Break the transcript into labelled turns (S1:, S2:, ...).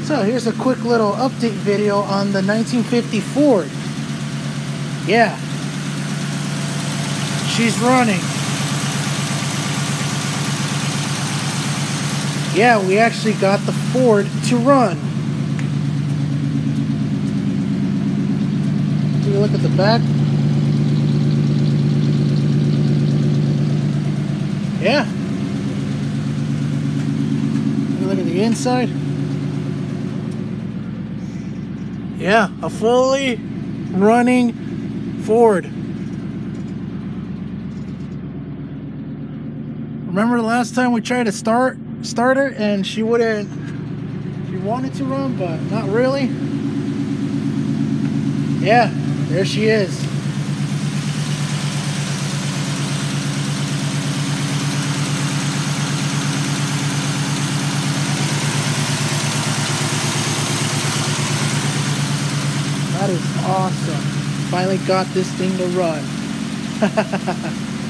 S1: So here's a quick little update video on the 1950 Ford. Yeah, she's running. Yeah, we actually got the Ford to run. Take a look at the back. Yeah. Take a look at the inside. Yeah, a fully running Ford. Remember the last time we tried to start her and she wanted to run, but not really? Yeah, there she is. That is awesome. Finally got this thing to run.